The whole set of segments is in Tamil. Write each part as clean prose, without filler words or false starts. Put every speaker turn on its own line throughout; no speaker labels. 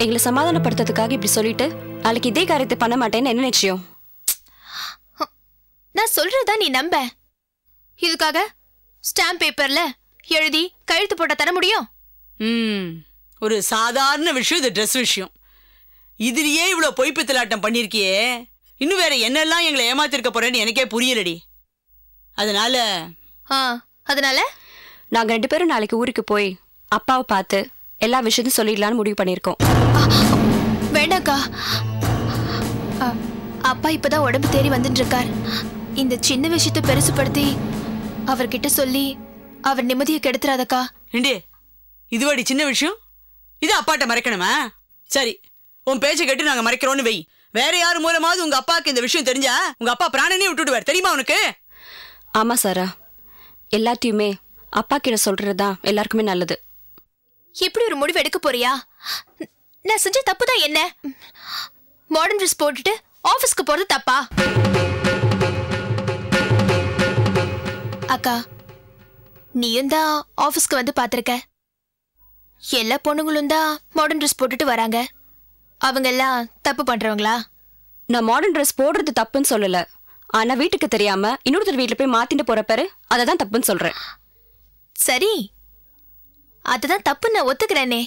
எங்களை சமாதானப்படுத்துறதுக்காக இப்படி சொல்லிட்டு நாளைக்கு இதே காரியத்தை பண்ண மாட்டேன்னு என்ன நிச்சயம்?
நான் சொல்றதா நீ நம்ப. இதுக்காக ஸ்டாம்ப் பேப்பர்ல எழுதி கையெழுத்து போட்ட தர முடியும்?
ஒரு சாதாரண விஷயம் இது, ட்ரெஸ் விஷயம். இதுலயே இவ்வளவு பொய்ப்பித்தலாட்டம் பண்ணிருக்கியே, இன்னும் வேற என்னெல்லாம் எங்களை ஏமாத்திருக்க போறேன்னு எனக்கே புரியலடி. அதனால
நாங்க 2 பேரும் நாளைக்கு ஊருக்கு போய் அப்பாவை பார்த்து எல்லா விஷயத்தையும் சொல்லிடலான்னு முடிவு பண்ணிருக்கோம்.
வேண்டாக்கா, அப்பா இப்பதான் உடம்பு தேறி வந்துட்டு இருக்கார். இந்த சின்ன விஷயத்தை பெருசுப்படுத்தி அவர்கிட்ட சொல்லி அவர் நிம்மதியை கெடுத்துறாதக்கா.
ஏண்டி, இதுவாடி சின்ன விஷயம்? இது அப்பாட்ட மறைக்கணுமா? சரி, உன் பேச்சை கேட்டு நாங்க மறைக்கிறோன்னு வை. வேற யாரு மூலமாவது உங்க அப்பாவுக்கு இந்த விஷயம் தெரிஞ்சா உங்க அப்பா பிராணனே விட்டுடுவார், தெரியுமா உனக்கு?
ஆமா சாரா, எல்லாத்தையுமே அப்பா கிட்ட சொல்றதுதான் எல்லாருக்குமே நல்லது.
இப்படி ஒரு முடிவு எடுக்க போறியா? நான் செஞ்ச தப்புதான் என்ன? மாடர்ன் ட்ரெஸ் போட்டுட்டு ஆபீஸ்க்கு போறது தப்பா? அக்கா, நீயும் தான் ஆபீஸ்க்கு வந்து பாத்திருக்க. எல்லா பொண்ணுங்களும் தான் மாடர்ன் ட்ரெஸ் போட்டுட்டு வராங்க. அவங்க எல்லாம் தப்பு பண்றவங்களா?
நான் மாடர்ன் ட்ரெஸ் போடுறது தப்புன்னு சொல்லல. ஆனா வீட்டுக்கு தெரியாம இன்னொருத்தர் வீட்டுல போய் மாத்திட்டு போற பாரு, அததான் தப்புன்னு சொல்றேன்.
சரி, அதுதான் தப்பு, நான் ஒத்துக்கிறேனே.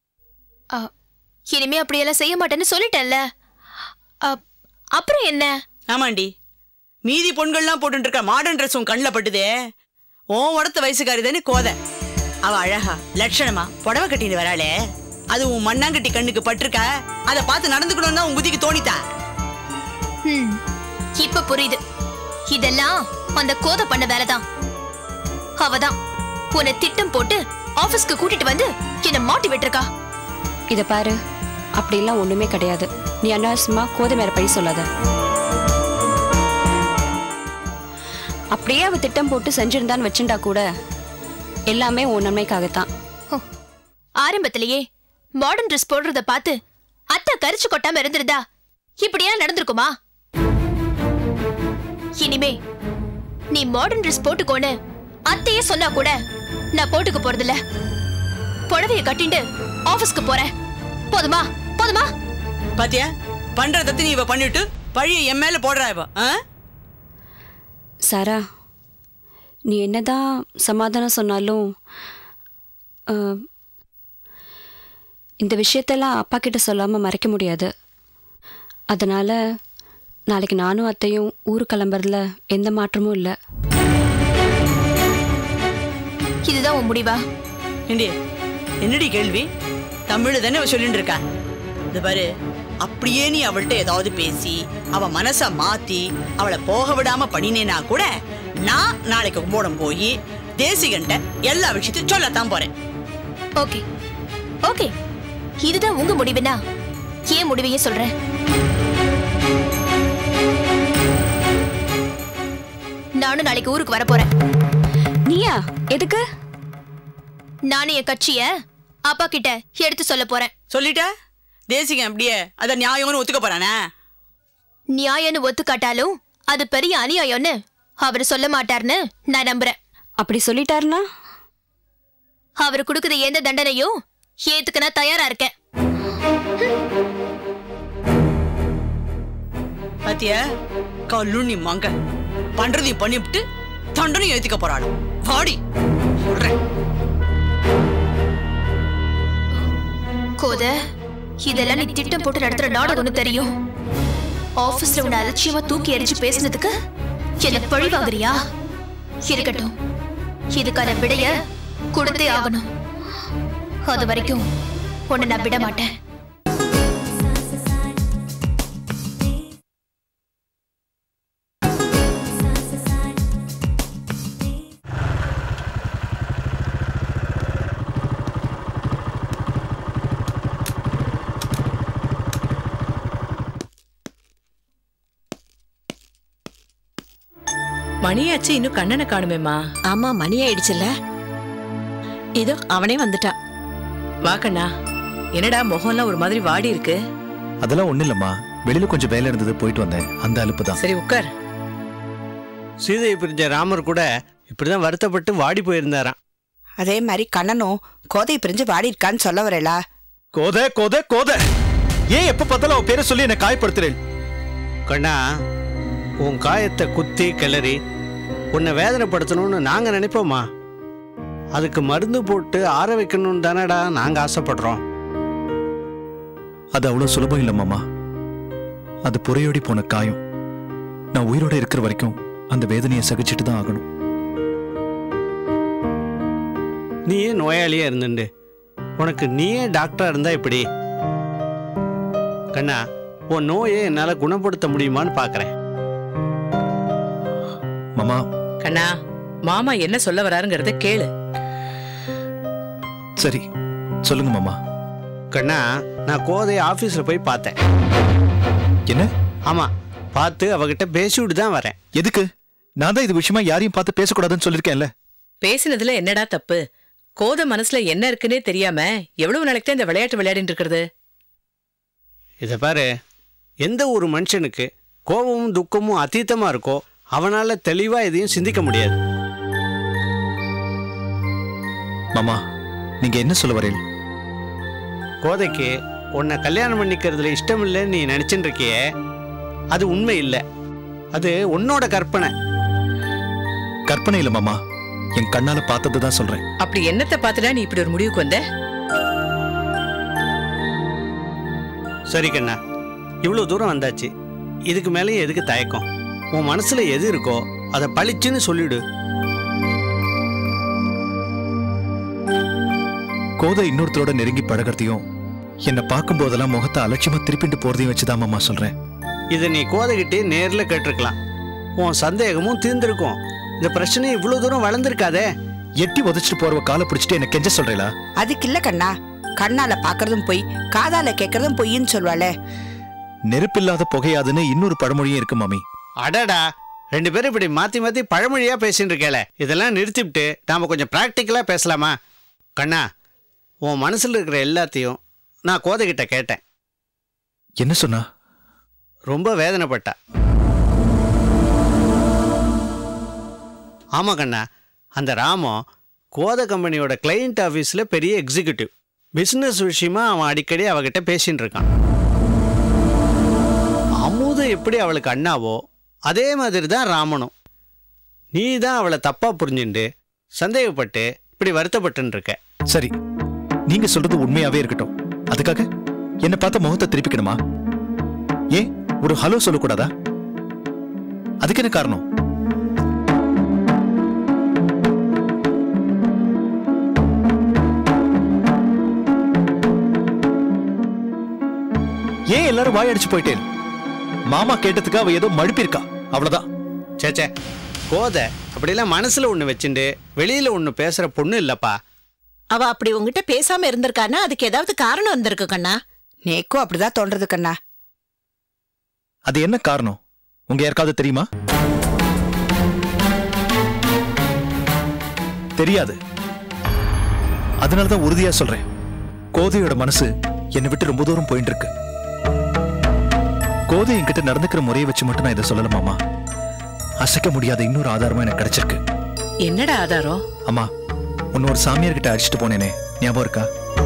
இனிமே அப்படியெல்லாம் செய்ய மாட்டேன்னு சொல்லிட்டேன்ல, அப்புறம் என்ன?
ஆமாண்டி, மீதி பொண்கள்லாம் போட்டு இருக்க மாடர்ன் ட்ரெஸ் உன் கண்ணில் பட்டுதே. உன் உடத்த வயசுக்காரி தானே கோதை. அவ அழகா லட்சணமா புடவை கட்டிட்டு வராளே, அது உன் மண்ணாங்கட்டி கண்ணுக்கு பட்டிருக்க. அதை பார்த்து நடந்துக்கணும் தான் உன் புத்திக்கு தோணித்தா?
இப்ப புரியுது. இதெல்லாம் அந்த கோதை பண்ண வேலைதான். அவதான் உன்னை திட்டம் போட்டு ஆபீஸ்க்கு கூட்டிட்டு வந்து என்ன மாட்டி விட்டுருக்கா.
இத பாரு, அப்படிலாம் ஒண்ணுமே கிடையாது. நீ அனாவசியமா கோதை மேல பழி சொல்லாத. அப்படியே அவ திட்டம் போட்டு செஞ்சிருந்தான்னு வச்சுட்டா கூட எல்லாமே உன் நன்மைக்காகத்தான்.
ஆரம்பத்திலேயே மாடர்ன் ட்ரெஸ் போடுறத பார்த்து அத்தை கரிச்சு கொட்டாம இருந்திருந்தா இப்படியா நடந்திருக்குமா? இனிமே நீ மாடர்ன் ட்ரெஸ் போட்டுக்கோன்னு அத்தையே சொன்னா கூட நான் போட்டுக்க போறதில்ல. புடவைய கட்டிண்டு ஆபீஸ்க்கு போறேன். போதுமா? போதுமா?
பாத்தியா, பண்றத நீ இவ பண்ணிட்டு பழிய என் மேல போடுறா இவ.
சாரா, நீ என்னதான் சமாதானம் சொன்னாலும் இந்த விஷயத்தெல்லாம் அப்பா கிட்ட சொல்லாம மறைக்க முடியாது. அதனால நாளைக்கு நானும் அத்தையும் ஊருக்கு கிளம்புறதுல எந்த மாற்றமும் இல்லை.
இதுதான் உன் முடிவா?
என்னடி கேள்வி? தமிழ் தானே சொல்லிட்டு இருக்கா. இது பாரு, அப்படியே நீ அவள்கிட்ட ஏதாவது பேசி அவ மனச மாத்தி அவளை போக விடாம பண்ணினேனா கூட நான் நாளைக்கு கும்போடம் போய் தேசிகன்ட்ட எல்லா விஷயத்தையும் சொல்லத்தான் போறேன்.
ஓகே ஓகே, இதுதான் உங்க முடிவுனா ஏன் முடிவையே சொல்றேன். நானும் நாளைக்கு ஊருக்கு வர போறேன்.
நீயா? எதுக்கு?
நானும் என் கட்சிய அப்பா கிட்ட எடுத்து சொல்ல போறேன்.
சொல்லிட்ட தேசிகன் அப்படியே அத நியாயம்னு ஒத்துக்க போறானே?
நியாயம்னு ஒத்துக்காட்டாலும் அது பெரிய அநியாயம்னு அவரு சொல்ல மாட்டார்னு நான் நம்புறேன்.
அப்படி சொல்லிட்டாருன்னா
அவரு கொடுக்குற எந்த தண்டனையும் ஏத்துக்க நான் தயாரா இருக்கேன்.
பாத்தியா, கல்லுண்ணி மங்க பண்றதையும் பண்ணிவிட்டு தண்டனையும் ஏத்துக்க போறாளோ? வாடி சொல்றேன்.
கோத, இதெல்லாம் நீ திட்டம் போட்டு நடத்துற நாடகம்னு தெரியும். ஆபீஸ்ல உன்னை அலட்சியமா தூக்கி எரிஞ்சு பேசினதுக்கு என்ன பழி வாங்குறியா? இருக்கட்டும், இதுக்கான விடைய கொடுத்தே ஆகணும். அது வரைக்கும் உன்னை நான் விட மாட்டேன்.
மணியாச்சு, இன்னும் கண்ணனை காணுமேமா?
ஆமா, மணி ஆயிடுச்சுல்ல. இதோ அவனே வந்துட்டான்.
வா கண்ணா. என்னடா முகம்லாம் ஒரு மாதிரி வாடி இருக்கு?
அதெல்லாம் ஒண்ணு இல்லம்மா, வெளியில கொஞ்சம் வேலை இருந்தது, போயிட்டு வந்தேன், அந்த அலுப்பு தான்.
சரி உட்கார்.
சீதையை பிரிஞ்ச ராமர் கூட இப்படிதான் வருத்தப்பட்டு வாடி போயிருந்தாராம்.
அதே மாதிரி கண்ணனும் கோதை பிரிஞ்சு வாடி இருக்கான்னு சொல்ல வரலா?
கோதை கோதை கோதை, ஏன் எப்ப பார்த்தாலும் அவ பேரை சொல்லி என்னை காயப்படுத்துறேன்?
கண்ணா, உன் காயத்தை குத்தி கிளறி உன்னை வேதனைப்படுத்தணும்னு நாங்கள் நினைப்போமா? அதுக்கு மருந்து போட்டு ஆற வைக்கணும்னு தானடா நாங்கள் ஆசைப்படுறோம்.
அது அவ்வளவு சுலபம் இல்ல மாமா. அது புறையோடி போன காயம். நான் உயிரோட இருக்கிற வரைக்கும் அந்த வேதனையை சகிச்சுட்டு தான் ஆகணும்.
நீயே நோயாளியா இருந்துண்டு உனக்கு நீயே டாக்டரா இருந்தா இப்படி? கண்ணா, உன் நோயை என்னால குணப்படுத்த முடியுமான்னு பாக்குறேன்.
மாமா.
கண்ணா, மாமா என்ன சொல்ல வராருங்கிறத கேளு.
சரி சொல்லுங்க மாமா.
கண்ணா, நான் கோதையை ஆபீஸ்ல போய் பார்த்தேன்.
என்ன?
ஆமா, பார்த்து அவகிட்ட பேசிவிட்டு தான் வரேன்.
எதுக்கு? நான் தான் இது விஷயமா யாரையும் பார்த்து பேசக்கூடாதுன்னு சொல்லிருக்கேன்ல.
பேசினதுல என்னடா தப்பு? கோதை மனசுல என்ன இருக்குன்னே தெரியாம எவ்வளவு நாளைக்கு இந்த விளையாட்டு விளையாடிட்டு இருக்கிறது?
இதை பாரு, எந்த ஒரு மனுஷனுக்கு கோபமும் துக்கமும் அதீதமா இருக்கோ அவனால தெளிவா எதையும் சிந்திக்க முடியாது.
மாமா, நீங்க என்ன சொல்ல வரீங்க?
கோதைக்கு உன்னை கல்யாணம் பண்ணிக்கிறதுல இஷ்டம் இல்லைன்னு நீ நினைச்சுட்டு இருக்கியே, அது உண்மை இல்லை. அது உன்னோட கற்பனை.
கற்பனை இல்ல மாமா, என் கண்ணால பார்த்ததுதான் சொல்றேன்.
அப்படி என்னத்தை பார்த்துடா நீ இப்படி ஒரு முடிவுக்கு வந்த?
சரி கண்ணா, இவ்வளவு தூரம் வந்தாச்சு. இதுக்கு மேலேயும் எதுக்கு தயக்கம்? உன் மனசுல எது இருக்கோ அதை பளிச்சுன்னு சொல்லிடு.
கோதை இன்னொருத்தரோட நெருங்கி பழகிறதையும் என்னை பார்க்கும் போதெல்லாம் முகத்தை அலட்சியமா திருப்பிட்டு போறதையும் வச்சுதான் மாமா சொல்றேன்.
இதை நீ கோதைகிட்டே நேர்ல கேட்டிருக்கலாம். உன் சந்தேகமும் தீர்ந்திருக்கும். இந்த பிரச்சனை இவ்வளவு தூரம் வளர்ந்துருக்காதே.
எட்டி உதச்சிட்டு போறவ காலை பிடிச்சிட்டு என்ன கெஞ்ச சொல்றீங்களா?
அதுக்கு இல்ல கண்ணா, கண்ணால பாக்குறதும் பொய், காதால கேட்கறதும் பொய்ன்னு சொல்வாளே.
நெருப்பில்லாத புகையாதுன்னு இன்னொரு பழமொழியும் இருக்கு மாமி.
அடடா, ரெண்டு பேரும் இப்படி மாத்தி மாத்தி பழமொழியா பேசிட்டு இருக்கேல. இதெல்லாம் நிறுத்திவிட்டு நாம கொஞ்சம் பிராக்டிக்கலா பேசலாமா? கண்ணா, உன் மனசுல இருக்கிற எல்லாத்தையும் நான் கோதைகிட்ட கேட்டேன்.
என்ன சொன்னா?
ரொம்ப வேதனைப்பட்டா. ஆமா கண்ணா, அந்த ராமம் கோதை கம்பெனியோட கிளையண்ட் ஆஃபீஸில் பெரிய எக்ஸிக்யூட்டிவ். பிஸ்னஸ் விஷயமா அவன் அடிக்கடி அவகிட்ட பேசின்னு இருக்கான். அமுதம் எப்படி அவளுக்கு அண்ணாவோ அதே மாதிரி தான் ராமனும். நீ தான் அவளை தப்பா புரிஞ்சுண்டு சந்தேகப்பட்டு இப்படி வருத்தப்பட்டு இருக்க.
சரி, நீங்க சொல்றது உண்மையாவே இருக்கட்டும். அதுக்காக என்ன பார்த்த முகத்தை திருப்பிக்கணுமா? ஏன் ஒரு ஹலோ சொல்லக்கூடாதா? அதுக்கு என்ன காரணம்? ஏன் எல்லாரும் வாயடிச்சு போயிட்டேன்? மாமா கேட்டதுக்கு அவ ஏதோ மழுப்பிருக்கா, அவ்வளவுதான்.
சேச்சே, கோதை அப்படிலாம் மனசுல ஒண்ணு வச்சுண்டு வெளியில ஒண்ணு பேசுற பொண்ணு இல்லப்பா.
அவ அப்படி உங்ககிட்ட பேசாம இருந்திருக்கானா அதுக்கு ஏதாவது காரணம் வந்திருக்கு கண்ணா. நேக்கும் அப்படிதான் தோன்றது கண்ணா.
அது என்ன காரணம் உங்க யாருக்காவது தெரியுமா? தெரியாது. அதனாலதான் உறுதியா சொல்றேன், கோதையோட மனசு என்னை விட்டு ரொம்ப தூரம் போயிட்டு இருக்கு. கோதை என்கிட்ட நடந்துக்கிற முறையை வச்சு மட்டும் நான் இதை சொல்லல மாமா. அசைக்க முடியாத இன்னொரு ஆதாரமா எனக்கு கிடைச்சிருக்கு.
என்னடா ஆதாரம்?
அம்மா, உன்ன ஒரு சாமியார் கிட்ட அடிச்சுட்டு போனேனே, ஞாபகம் இருக்கா?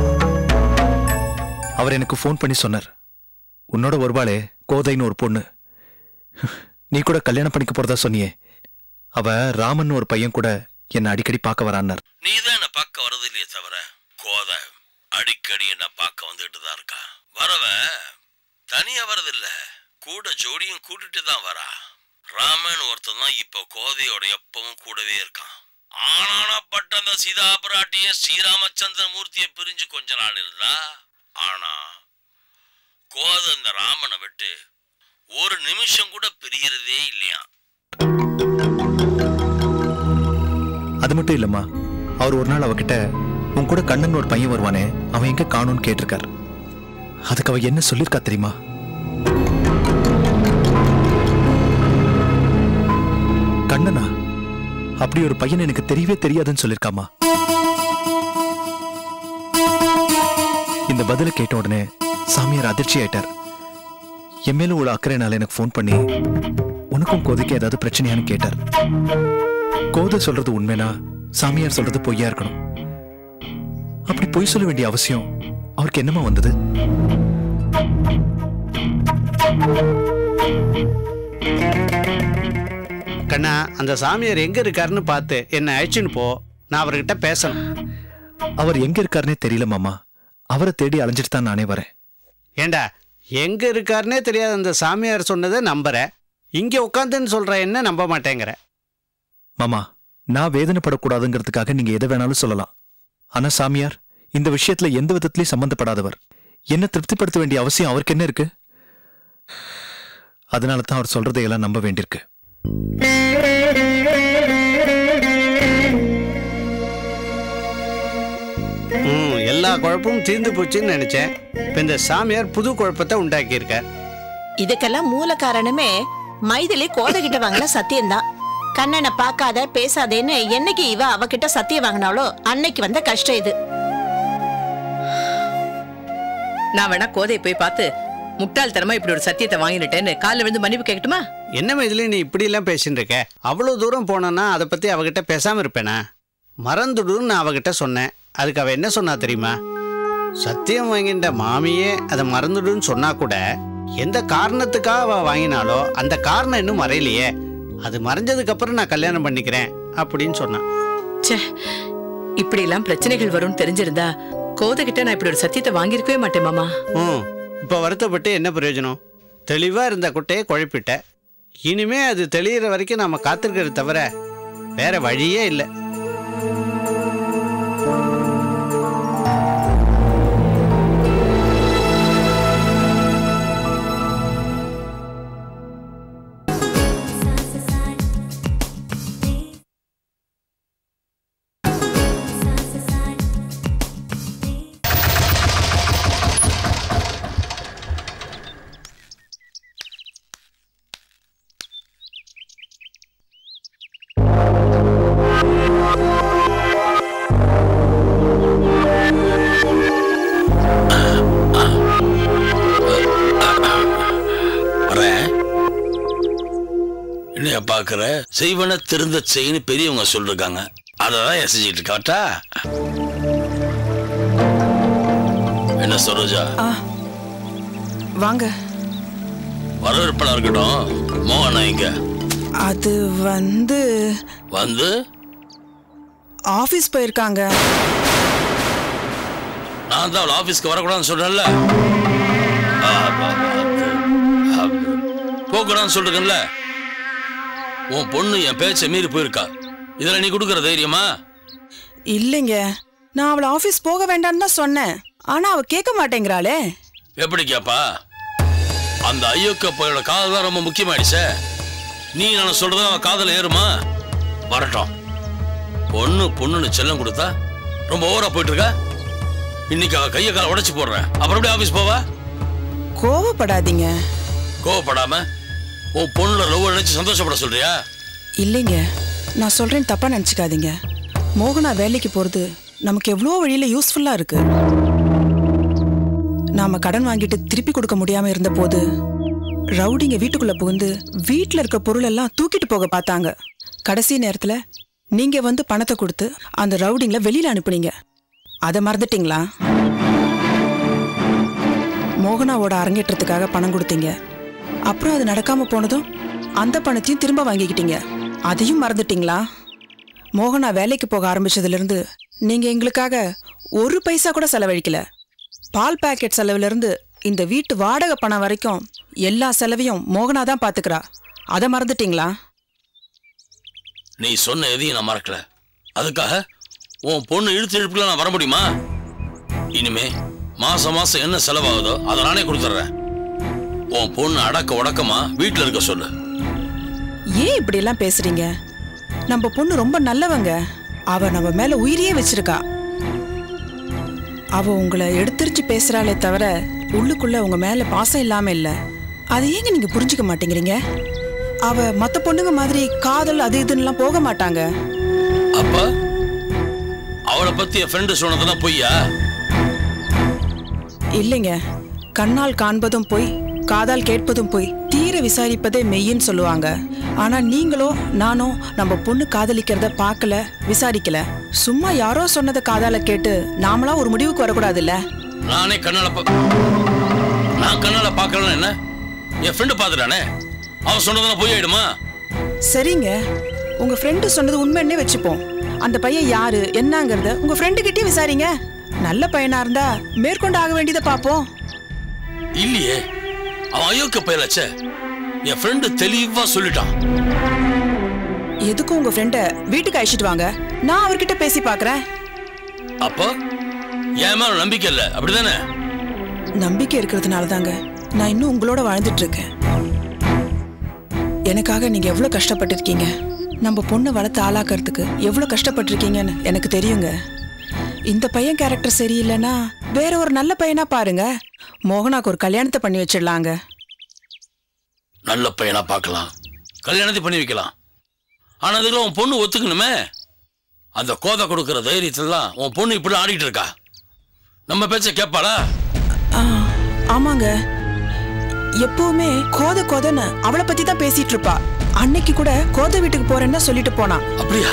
அவர் எனக்கு ஃபோன் பண்ணி சொன்னார், உன்னோட ஒருபாளே கோதைன்னு ஒரு பொண்ணு, நீ கூட கல்யாணம் பண்ணிக்க போறதா சொன்னியே, அவ ராமன் ஒரு பையன் கூட என்ன அடிக்கடி பார்க்க வரான்னார்.
நீதான் என்ன பார்க்க வரது இல்லையே தவிர கோதை அடிக்கடி என்ன பார்க்க வந்துட்டு தான் இருக்கா. வரவ தனியா வரதில்ல, கூட ஜோடியும் கூட்டிட்டு தான் வரா. ராமன் ஒருத்தன் தான் இப்போ கோதையோட எப்பவும் கூடவே இருக்கான். ஆனானப்பட்ட அந்த சீதா பிராட்டிய ஸ்ரீராமச்சந்திர மூர்த்தியை பிரிஞ்சு கொஞ்ச நாள் இருந்தா. ஆனா கோதை இந்த ராமனை விட்டு ஒரு நிமிஷம் கூட பிரியறதே இல்லையா.
அது மட்டும் இல்லம்மா, அவர் ஒரு நாள் அவகிட்ட உன் கூட கண்ணன் ஒரு பையன் வருவானே, அவன் எங்க காணும்னு கேட்டிருக்கார். அதுக்கு அவ என்ன சொல்லிருக்கா தெரியுமா? கண்ணனா? அப்படி ஒரு பையன் எனக்கு தெரியவே தெரியாதுன்னு சொல்லிருக்காமா. இந்த பதில கேட்ட உடனே சாமியார் அதிர்ச்சி ஆயிட்டார். என் மேல உள்ள அக்கறைனால எனக்கு போன் பண்ணி உனக்கும் கோதைக்கு ஏதாவது பிரச்சனையான்னு கேட்டார். கோதை சொல்றது உண்மைனா சாமியார் சொல்றது பொய்யா இருக்கணும். அப்படி பொய் சொல்ல வேண்டிய அவசியம் அவருக்கு என்னமா வந்தது?
கண்ணா, அந்த சாமியார் எங்க இருக்காருன்னு பார்த்து என்ன அழைச்சுன்னு போ. நான் அவர்கிட்ட பேசணும்.
அவர் எங்க இருக்காருன்னே தெரியல மாமா. அவரை தேடி அலைஞ்சிட்டு தான் நானே வரேன்.
ஏண்டா, எங்க இருக்காருன்னே தெரியாத அந்த சாமியார் சொன்னதை நம்புற, இங்க உட்காந்துன்னு சொல்ற என்ன நம்ப மாட்டேங்கிற?
மாமா, நான் வேதனைப்படக்கூடாதுங்கிறதுக்காக நீங்க எதை வேணாலும் சொல்லலாம். ஆனா சாமியார் இந்த விஷயத்துல எந்த விதத்திலையும் சம்பந்தப்படாதவர். என்ன திருப்திப்படுத்த வேண்டிய அவசியம் அவருக்கு என்ன இருக்கு? அதனால தான் அவர் சொல்றதையெல்லாம் நம்ப வேண்டியிருக்கு.
எல்லா குழப்பமும் தீர்ந்து போச்சுன்னு நினைச்சேன். இப்ப இந்த சாமியார் புது குழப்பத்தை உண்டாக்கி இருக்க.
இதுக்கெல்லாம் மூல காரணமே மைதிலி கோதைகிட்ட வாங்கின சத்தியம்தான். கண்ணனை பார்க்காத பேசாதேன்னு என்னைக்கு இவ அவகிட்ட சத்தியம் வாங்கினாலோ அன்னைக்கு வந்த கஷ்டம் இது.
நான் வேணா கோதையை போய் பார்த்து முட்டாள்தனமா இப்படி ஒரு சத்தியத்தை வாங்கிட்டேன்னு காலில் விழுந்து மன்னிப்பு கேட்கட்டுமா?
என்ன மைதிலி நீ இப்படி எல்லாம் பேசிட்டு இருக்க? அவ்வளவு தூரம் போனா அதை பத்தி அவகிட்ட பேசாம இருப்பேனா? மறந்துடுன்னு நான் அவகிட்ட சொன்னேன். அதுக்கு அவ என்ன சொன்னா தெரியுமா? சத்தியம் வாங்கிட்ட மாமியே அதை மறந்துடுன்னு சொன்னா கூட எந்த காரணத்துக்காக அவ வாங்கினாலோ அந்த காரணம் இன்னும் மறையலையே, அது மறைஞ்சதுக்கு அப்புறம் நான் கல்யாணம் பண்ணிக்கிறேன் அப்படின்னு சொன்னான்.
ச்சே, இப்படி எல்லாம் பிரச்சனைகள் வரும்னு தெரிஞ்சிருந்தா கோதைகிட்ட நான் இப்படி ஒரு சத்தியத்தை வாங்கியிருக்கவே மாட்டேன் மாமா.
இப்ப வருத்தப்பட்டு என்ன பிரயோஜனம்? தெளிவா இருந்த குட்டையை குழப்பிட்ட. இனிமே அது தெளிகிற வரைக்கும் நாம காத்திருக்கிறது தவிர வேற வழியே இல்லை.
பாக்குற செய்வன திருந்த செய்யு பெரியவங்க சொல்றாங்க. அதான் செஞ்சிட்டு இருக்காட்டா. என்ன சரோஜா,
வாங்க.
வரவேற்பா இருக்கட்டும். மோகனா இங்க?
அது வந்து ஆபீஸ் போயிருக்காங்க.
நான் தான் ஆபீஸ்க்கு வரக்கூடாதுன்னு சொல்றேன்ல. போகக்கூடாதுன்னு சொல்றேன்ல. உன் பொண்ணு என் பேச்சை மீறி போயிருக்கா. இதெல்லாம் நீ கொடுக்கற தைரியமா?
இல்லைங்க, நான் அவளை ஆபீஸ் போக வேண்டாம்னு தான் சொன்னேன். ஆனா அவ கேட்க மாட்டேங்கிறாளே.
எப்படி கேப்பா? அந்த ஐயோக்க போயோட காதல் தான் ரொம்ப முக்கியமாயிடுச்சே. நீ நான் சொல்றத அவன் காதல ஏறுமா? வரட்டும். பொண்ணுன்னு செல்லம் கொடுத்தா ரொம்ப ஓவரா போயிட்டு இருக்கா. இன்னைக்கு அவ கையை கால உடைச்சு போடுறேன். அப்புறம் எப்படி ஆபீஸ் போவா?
கோவப்படாதீங்க.
கோவப்படாம உன் பொண்ணுல லவ் நினைச்சு சந்தோஷப்பட சொல்றியா?
இல்லைங்க, நான் சொல்றேன், தப்பா நினைச்சுக்காதீங்க. மோகனா வேலைக்கு போறது நமக்கு எவ்வளோ வழியில யூஸ்ஃபுல்லா இருக்கு. நாம கடன் வாங்கிட்டு திருப்பி கொடுக்க முடியாம இருந்த போது ரவுடிங்க வீட்டுக்குள்ள புகுந்து வீட்டுல இருக்க பொருள் எல்லாம் தூக்கிட்டு போக பார்த்தாங்க. கடைசி நேரத்துல நீங்க வந்து பணத்தை கொடுத்து அந்த ரவுடிங்களை வெளியில அனுப்புனீங்க. அதை மறந்துட்டீங்களா? மோகனாவோட அரங்கேற்றத்துக்காக பணம் கொடுத்தீங்க. அப்புறம் அது நடக்காம போனதும் அந்த பணத்தையும் திரும்ப வாங்கிக்கிட்டீங்க. அதையும் மறந்துட்டீங்களா? மோகனா வேலைக்கு போக ஆரம்பிச்சதுல இருந்து நீங்க எங்களுக்காக ஒரு பைசா கூட செலவழிக்கல. பால் பாக்கெட் செலவுல இருந்து இந்த வீட்டு வாடகை பணம் வரைக்கும் எல்லா செலவையும் மோகனா தான் பாத்துக்கிறா. அதை மறந்துட்டீங்களா?
நீ சொன்ன எதையும் நான் மறக்கல. அதுக்காக உன் பொண்ணு இழுத்து இழுப்புல நான் வர முடியுமா? இனிமே மாசம் மாசம் என்ன செலவாகுதோ அதை நானே கொடுத்துட்றேன். உன் பொண்ணு அடக்க உடக்கமா வீட்டுல இருக்க சொல்லு.
ஏன் இப்படி எல்லாம் பேசுறீங்க? நம்ம பொண்ணு ரொம்ப நல்லவங்க. அவ நம்ம மேல உயிரியே வச்சிருக்கா. அவ உங்களை எடுத்துரிச்சு பேசுறாளே தவிர உள்ளுக்குள்ள உங்க மேல பாசம் இல்லாம இல்ல. அதை ஏங்க நீங்க புரிஞ்சுக்க மாட்டேங்கிறீங்க? அவ மத்த பொண்ணுங்க மாதிரி காதல் அது இதுன்னு போக மாட்டாங்க.
அப்ப அவளை பத்தி என் ஃப்ரெண்டு சொன்னதெல்லாம் பொய்யா?
இல்லைங்க, கண்ணால் காண்பதும் பொய், காதால் கேட்பதும் போய் தீர விசாரிப்பதே மெய்யின்னு சொல்லுவாங்க. ஆனா நீங்களோ நானோ நம்ம பொண்ணு காதலிக்கிறத பார்க்கல, விசாரிக்கல. சும்மா யாரோ சொன்னதை காதால கேட்டு நாமளா ஒரு முடிவுக்கு வரக்கூடாதுல்ல.
நானே நான் கண்ணால பாக்கலன்னு என்ன? என் ஃப்ரெண்டு பாத்துட்டானே, அவன் சொன்னதான பொய் ஆயிடுமா?
சரிங்க, உங்க ஃப்ரெண்டு சொன்னது உண்மைன்னே வச்சுப்போம். அந்த பையன் யாரு என்னங்கறத உங்க ஃப்ரெண்டு கிட்டே விசாரிங்க. நல்ல பையனா இருந்தா மேற்கொண்டு ஆக வேண்டியதை பாப்போம்.
இல்லையே, அவன் அயோக்கிய பயலாச்சே. என் ஃப்ரெண்டு தெளிவா சொல்லிட்டான்.
எதுக்கும் உங்க ஃப்ரெண்ட வீட்டுக்கு அழைச்சிட்டு வாங்க, நான் அவர்கிட்ட பேசி பாக்குறேன்.
அப்போ என் மேல நம்பிக்கை இல்ல, அப்படிதானே?
நம்பிக்கை இருக்கிறதுனால தாங்க நான் இன்னும் உங்களோட வாழ்ந்துட்டு இருக்கேன். எனக்காக நீங்க எவ்வளவு கஷ்டப்பட்டிருக்கீங்க, நம்ம பொண்ணு வளர்த்து ஆளாக்குறதுக்கு எவ்வளவு கஷ்டப்பட்டிருக்கீங்கன்னு எனக்கு தெரியுங்க. இந்த பையன் கேரக்டர் சரியில்லைன்னா வேற ஒரு நல்ல பையனா பாருங்க. மோகனாக்கு ஒரு கல்யாணத்தை பண்ணி வச்சிடலாங்க.
நல்ல பையனா பார்க்கலாம், கல்யாணத்தை பண்ணி வைக்கலாம். ஆனா அதுக்குள்ள உன் பொண்ணு ஒத்துக்கணுமே. அந்த கோதை கொடுக்கிற தைரியத்துல தான் உன் பொண்ணு இப்படி ஆடிட்டு இருக்கா. நம்ம பேச்ச கேட்பாளா?
ஆமாங்க, எப்பவுமே கோதைன்னு அவளை பத்தி தான் பேசிட்டு இருப்பா. அன்னைக்கு கூட கோதை வீட்டுக்கு போறேன்னு சொல்லிட்டு போனா.
அப்படியா?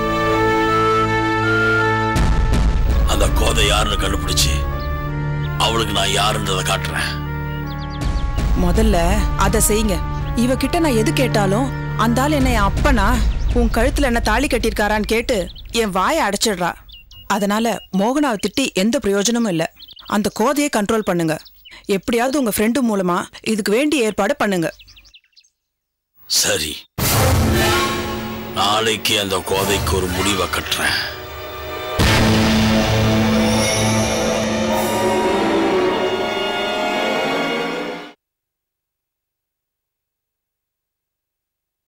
அந்த கோதை யாருன்னு கண்டுபிடிச்சு அவளுக்கு நான் யாருன்றதை காட்டுறேன்.
முதல்ல அதை செய்யுங்க. இவகிட்ட நான் எது கேட்டாலும் அந்த ஆள் என்ன என் அப்பனா உன் கழுத்துல என்ன தாலி கட்டியிருக்காரான்னு கேட்டு என் வாயை அடைச்சிடுறா. அதனால மோகனாவை திட்டி எந்த பிரயோஜனமும் இல்லை. அந்த கோதையை கண்ட்ரோல் பண்ணுங்க. எப்படியாவது உங்க ஃப்ரெண்டு மூலமா இதுக்கு வேண்டிய ஏற்பாடு பண்ணுங்க.
சரி, நாளைக்கு அந்த கோதைக்கு ஒரு முடிவை கட்டுறேன்.